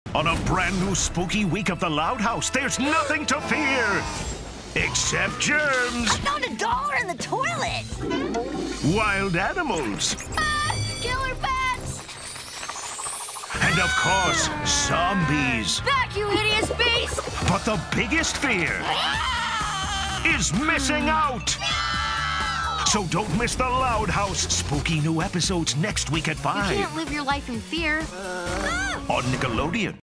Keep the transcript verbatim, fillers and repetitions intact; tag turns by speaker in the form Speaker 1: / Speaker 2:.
Speaker 1: On a brand new spooky week of the Loud House, there's nothing to fear! Except germs!
Speaker 2: I found a dollar in the toilet!
Speaker 1: Wild animals!
Speaker 2: Ah! Killer bats!
Speaker 1: And of course, zombies!
Speaker 2: Back, you hideous beast!
Speaker 1: But the biggest fear is missing out! So don't miss the Loud House. Spooky new episodes next week at five.
Speaker 2: You can't live your life in fear.
Speaker 1: On Nickelodeon.